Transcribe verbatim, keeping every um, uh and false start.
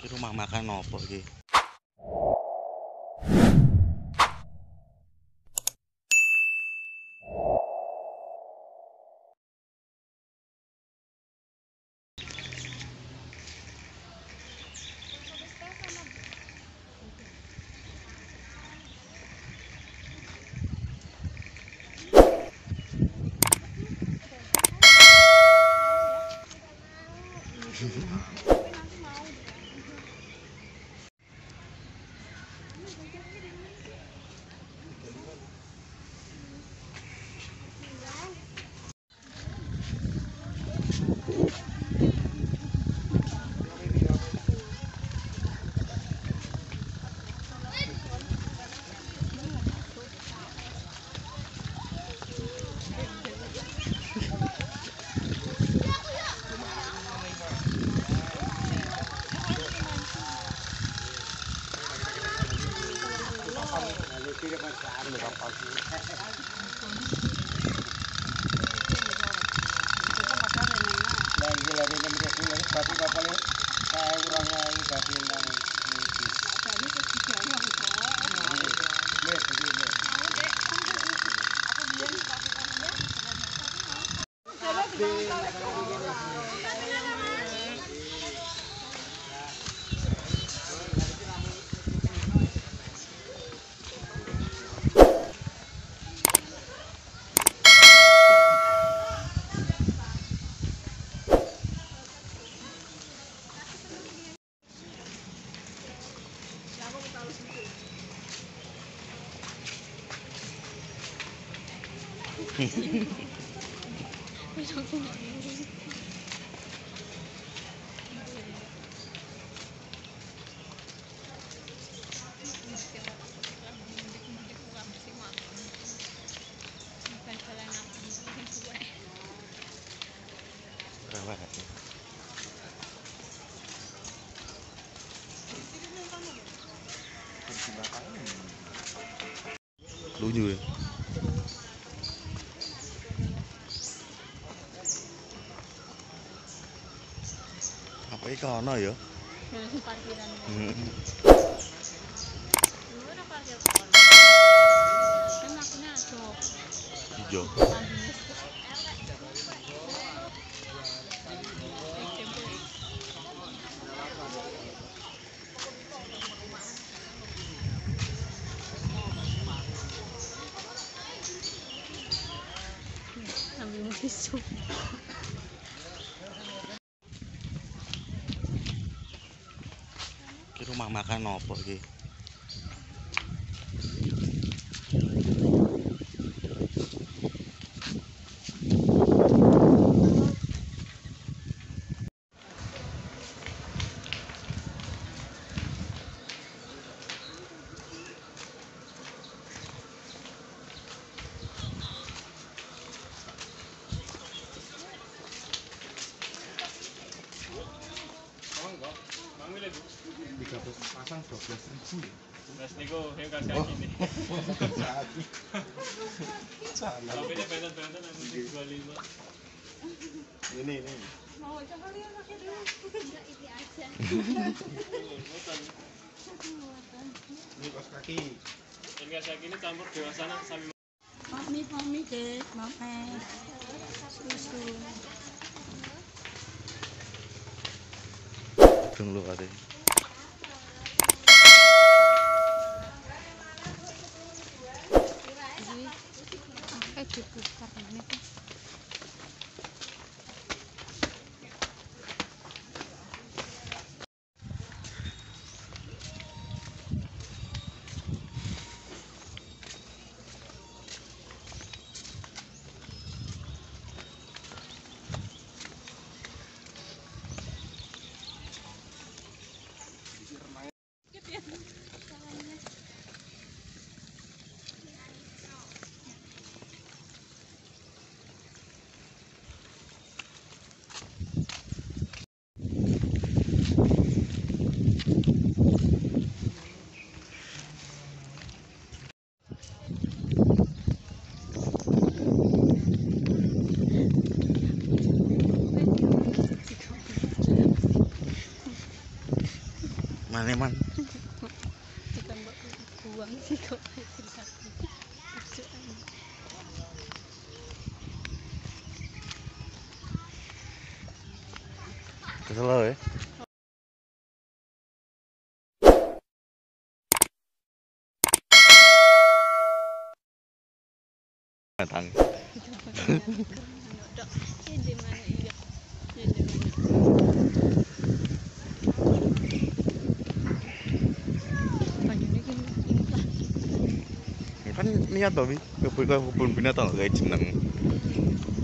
Ki rumah makan opo iki? Lunyu ya. Apa iki ono ya? Parkiran. Heeh. Lu ora parkir kono. Kan makune aja. Iya. Ambil tisu. Ki rumah makan opo iki? tiga belas pasang dua belas ribu ya. Mas Niko, yang kasih kaki nih. Tapi dia benten-benten aku dua puluh lima. Ini ini. Mau coba lihat pakai dulu. Enggak ini aja. Ini kaos kaki. Yang kasih kaki ini campur dewasa sampai Mami, mami deh, mami. Susu. Dung lu kate. Ini pakai dibuka ini tuh. Mana man? Ditambah buang sih kok cerita. Kesel lo ya? Datang. Ya di mana iya? Ya di mana? Panjangnya gini ini lah. Kan niat tapi kebun kebun binatang kayak jeneng.